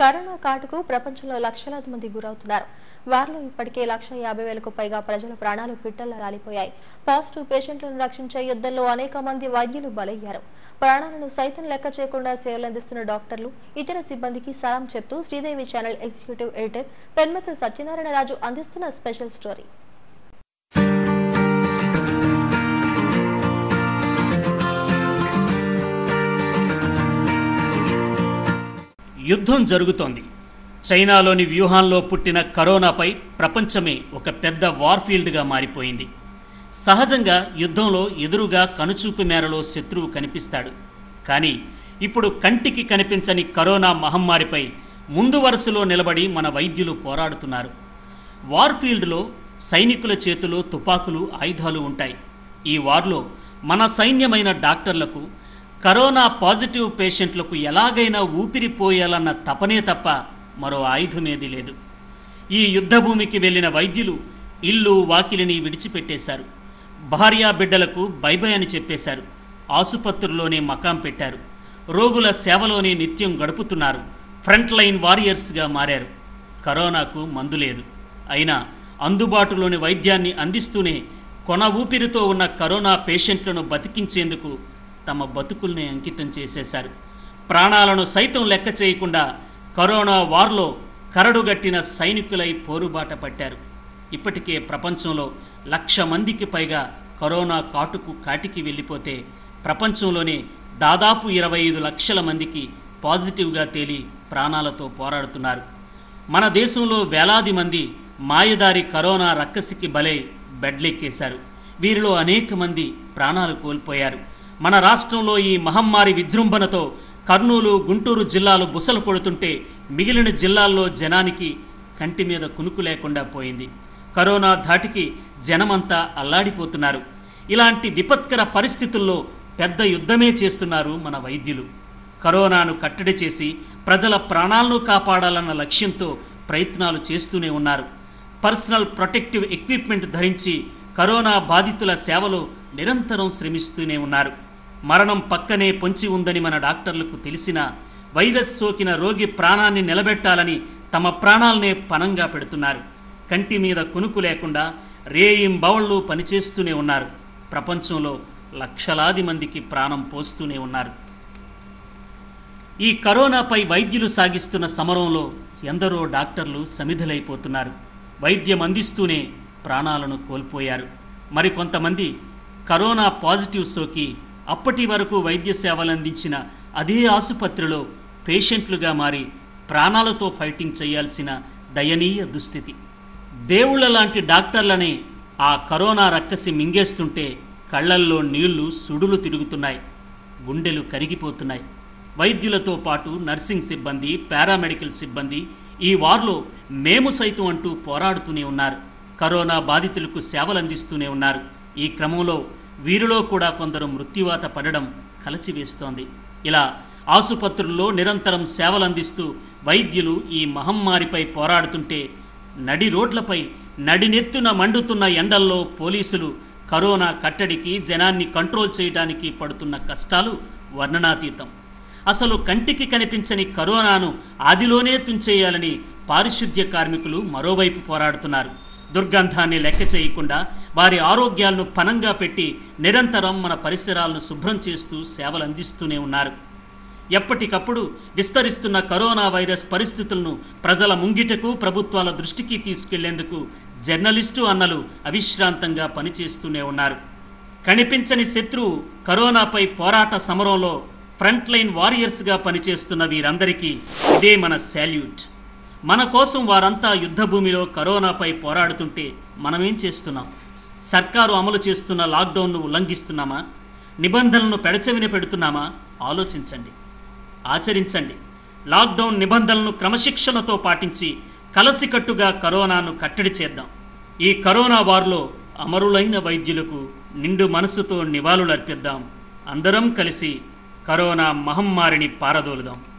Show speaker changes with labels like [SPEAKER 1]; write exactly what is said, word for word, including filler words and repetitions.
[SPEAKER 1] Corona కాటుకు ప్రపంచంలో లక్షలాది మంది గురవుతున్నారు. వారిలో ఇప్పటికే లక్ష యాభై వేలకు పైగా ప్రజల ప్రాణాలు పిట్టల్లా రాలిపోయాయి. పాజిటివ్ పేషెంట్లను రక్షించే యుద్ధంలో అనేక మంది వైద్యులు బలయ్యారు. ప్రాణాలను సైతం లెక్క చేయకుండా సేవలందిస్తున్న డాక్టర్లు, ఇతర సిబ్బందికి సలాం చెప్తూ Sridevi channel executive editor Penmatsa Satyanarayana Raju అందిస్తున్న స్పెషల్ స్టోరీ.
[SPEAKER 2] యుద్ధం జరుగుతోంది. చైనాలోని వ్యూహాన్లో పుట్టిన కరోనాపై ప్రపంచమే ఒక పెద్ద వార్ఫీల్డ్గా మారిపోయింది. సహజంగా యుద్ధంలో ఎదురుగా కనుచూపు మేరలో శత్రువు కనిపిస్తాడు. కానీ ఇప్పుడు కంటికి కనిపించని కరోనా మహమ్మారిపై ముందు వరుసలో నిలబడి మన వైద్యులు పోరాడుతున్నారు. వార్ఫీల్డ్లో సైనికుల చేతిలో తుపాకులు, ఆయుధాలు ఉంటాయి. ఈ వార్లో మన సైన్యమైన డాక్టర్లకు కరోనా పాజిటివ్ పేషెంట్లకు ఎలాగైనా ఊపిరిపోయాలన్న తపనే తప్ప మరో ఆయుధమేది లేదు. ఈ యుద్ధభూమికి వెళ్ళిన వైద్యులు ఇల్లు వాకిలిని విడిచిపెట్టేశారు. భార్యా బిడ్డలకు బైబై అని చెప్పేశారు. ఆసుపత్రుల్లోనే మకాం పెట్టారు. రోగుల సేవలోనే నిత్యం గడుపుతున్నారు. ఫ్రంట్ లైన్ వారియర్స్గా మారారు. కరోనాకు మందు లేదు. అయినా అందుబాటులోని వైద్యాన్ని అందిస్తూనే కొన ఊపిరితో ఉన్న కరోనా పేషెంట్లను బతికించేందుకు తమ బతుకుల్ని అంకితం చేసేశారు. ప్రాణాలను సైతం లెక్క చేయకుండా కరోనా వార్లో కరడుగట్టిన సైనికులై పోరుబాట పట్టారు. ఇప్పటికే ప్రపంచంలో లక్ష మందికి పైగా కరోనా కాటుకు కాటికి వెళ్ళిపోతే ప్రపంచంలోనే దాదాపు ఇరవై ఐదు లక్షల మందికి పాజిటివ్గా తేలి ప్రాణాలతో పోరాడుతున్నారు. మన దేశంలో వేలాది మంది మాయదారి కరోనా రక్కసికి బలై బెడ్లెక్కేశారు. వీరిలో అనేక మంది ప్రాణాలు కోల్పోయారు. మన రాష్ట్రంలో ఈ మహమ్మారి విజృంభణతో కర్నూలు, గుంటూరు జిల్లాలు బుసలు కొడుతుంటే మిగిలిన జిల్లాల్లో జనానికి కంటి మీద కునుకు లేకుండా పోయింది. కరోనా ధాటికి జనమంతా అల్లాడిపోతున్నారు. ఇలాంటి విపత్కర పరిస్థితుల్లో పెద్ద యుద్ధమే చేస్తున్నారు మన వైద్యులు. కరోనాను కట్టడి చేసి ప్రజల ప్రాణాలను కాపాడాలన్న లక్ష్యంతో ప్రయత్నాలు చేస్తూనే ఉన్నారు. పర్సనల్ ప్రొటెక్టివ్ ఎక్విప్మెంట్ ధరించి కరోనా బాధితుల సేవలో నిరంతరం శ్రమిస్తూనే ఉన్నారు. మరణం పక్కనే పొంచి ఉందని మన డాక్టర్లకు తెలిసినా వైరస్ సోకిన రోగి ప్రాణాన్ని నిలబెట్టాలని తమ ప్రాణాలనే పణంగా పెడుతున్నారు. కంటి మీద కునుకు లేకుండా రేయింబవళ్ళు పనిచేస్తూనే ఉన్నారు. ప్రపంచంలో లక్షలాది మందికి ప్రాణం పోస్తూనే ఉన్నారు. ఈ కరోనాపై వైద్యులు సాగిస్తున్న సమరంలో ఎందరో డాక్టర్లు సమిధులైపోతున్నారు. వైద్యం అందిస్తూనే ప్రాణాలను కోల్పోయారు. మరికొంతమంది కరోనా పాజిటివ్ సోకి అప్పటి వరకు వైద్య సేవలు అందించిన అదే ఆసుపత్రిలో పేషెంట్లుగా మారి ప్రాణాలతో ఫైటింగ్ చేయాల్సిన దయనీయ దుస్థితి. దేవుళ్ళ లాంటి డాక్టర్లనే ఆ కరోనా రక్కసి మింగేస్తుంటే కళ్ళల్లో నీళ్లు సుడులు తిరుగుతున్నాయి. గుండెలు కరిగిపోతున్నాయి. వైద్యులతో పాటు నర్సింగ్ సిబ్బంది, పారామెడికల్ సిబ్బంది ఈ వార్లో మేము సైతం అంటూ పోరాడుతూనే ఉన్నారు. కరోనా బాధితులకు సేవలు అందిస్తూనే ఉన్నారు. ఈ క్రమంలో వీరిలో కూడా కొందరు మృత్యువాత పడడం కలచివేస్తోంది. ఇలా ఆసుపత్రుల్లో నిరంతరం సేవలు అందిస్తూ వైద్యులు ఈ మహమ్మారిపై పోరాడుతుంటే నడి రోడ్లపై నడినెత్తున మండుతున్న ఎండల్లో పోలీసులు కరోనా కట్టడికి, జనాన్ని కంట్రోల్ చేయడానికి పడుతున్న కష్టాలు వర్ణనాతీతం. అసలు కంటికి కనిపించని కరోనాను ఆదిలోనే తుంచేయాలని పారిశుద్ధ్య కార్మికులు మరోవైపు పోరాడుతున్నారు. దుర్గంధాన్ని లెక్క చేయకుండా వారి ఆరోగ్యాలను పణంగా పెట్టి నిరంతరం మన పరిసరాలను శుభ్రం చేస్తూ సేవలు అందిస్తూనే ఉన్నారు. ఎప్పటికప్పుడు విస్తరిస్తున్న కరోనా వైరస్ పరిస్థితులను ప్రజల ముంగిటకు, ప్రభుత్వాల దృష్టికి తీసుకెళ్లేందుకు జర్నలిస్టు అన్నలు అవిశ్రాంతంగా పనిచేస్తూనే ఉన్నారు. కనిపించని శత్రువు కరోనాపై పోరాట సమరంలో ఫ్రంట్ లైన్ వారియర్స్గా పనిచేస్తున్న వీరందరికీ ఇదే మన శాల్యూట్. మన కోసం వారంతా యుద్ధభూమిలో కరోనాపై పోరాడుతుంటే మనమేం చేస్తున్నాం? సర్కారు అమలు చేస్తున్న లాక్డౌన్ను ఉల్లంఘిస్తున్నామా? నిబంధనలను పెడచెవిన పెడుతున్నామా? ఆలోచించండి, ఆచరించండి. లాక్డౌన్ నిబంధనలను క్రమశిక్షణతో పాటించి కలసికట్టుగా కరోనాను కట్టడి చేద్దాం. ఈ కరోనా వార్లో అమరులైన వైద్యులకు నిండు మనసుతో నివాళులర్పిద్దాం. అందరం కలిసి కరోనా మహమ్మారిని పారదోలుదాం.